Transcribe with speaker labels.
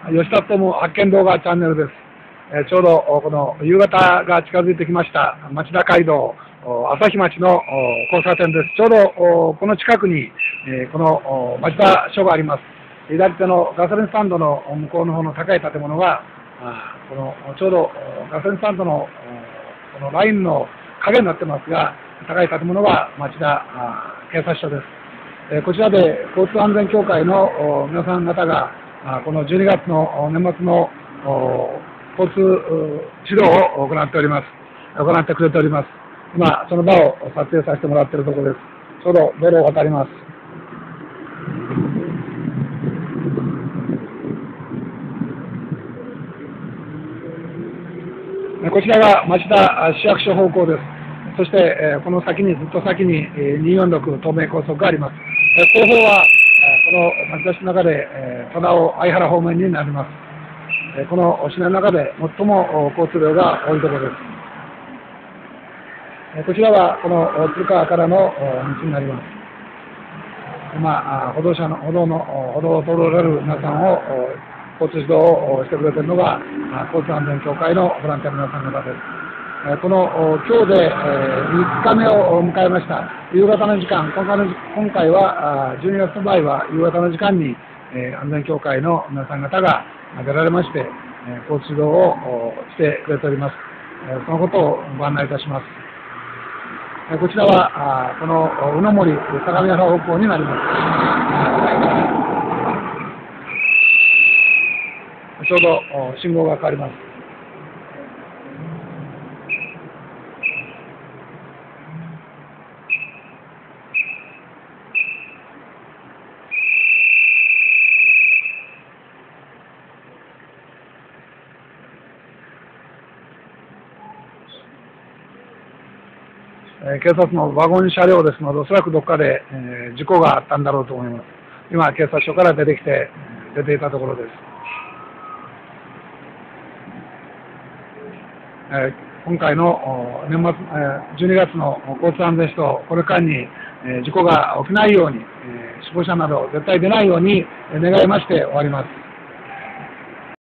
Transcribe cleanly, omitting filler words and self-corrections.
Speaker 1: 吉田友発見動画チャンネルです。ちょうどこの夕方が近づいてきました町田街道朝日町の交差点です。ちょうどこの近くにこの町田署があります。左手のガソリンスタンドの向こうの方の高い建物がこのちょうどガソリンスタンドのこのラインの影になってますが、高い建物が町田警察署です。こちらで交通安全協会の皆さん方がこの12月の年末の交通指導を行ってくれております。今、その場を撮影させてもらっているところです。ちょうど道路を渡ります。こちらが町田市役所方向です。そして、この先に、ずっと先に246東名高速があります。後方はこの町田市の中で忠雄相原方面になります。この市内の中で最も交通量が多いところです。こちらはこの鶴川からの道になります。今、歩道を通られる皆さんを交通指導をしてくれているのが交通安全協会のボランティアの皆さん方です。この今日で3日目を迎えました。夕方の時間、今回は12月の場合は夕方の時間に安全協会の皆さん方が出られまして、交通指導をしてくれております。そのことをご案内いたします。こちらはこの宇野森相模原方向になります。ちょうど信号が変わります。警察のワゴン車両ですので、おそらくどこかで事故があったんだろうと思います。今、警察署から出ていたところです。今回の年末12月の交通安全指導、これ間に事故が起きないように、死亡者など絶対出ないように願いまして終わります。